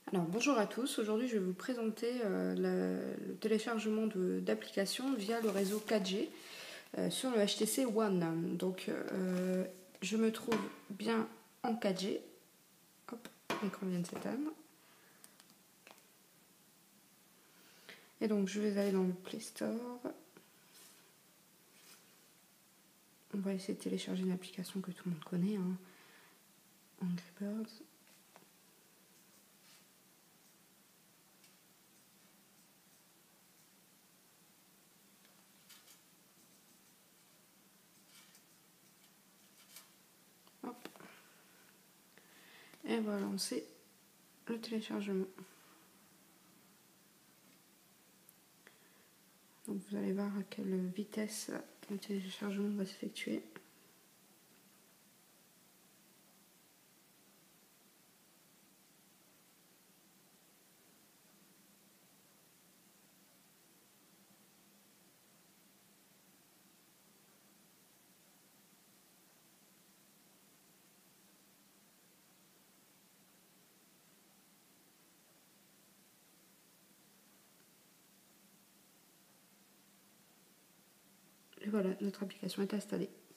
Alors bonjour à tous, aujourd'hui je vais vous présenter le téléchargement d'applications via le réseau 4G sur le HTC One. Donc je me trouve bien en 4G. Hop, l'écran vient de s'éteindre. Et donc je vais aller dans le Play Store. On va essayer de télécharger une application que tout le monde connaît, hein. Angry Birds. Hop. Et on va lancer le téléchargement. Donc vous allez voir à quelle vitesse le téléchargement va s'effectuer. Et voilà, notre application est installée.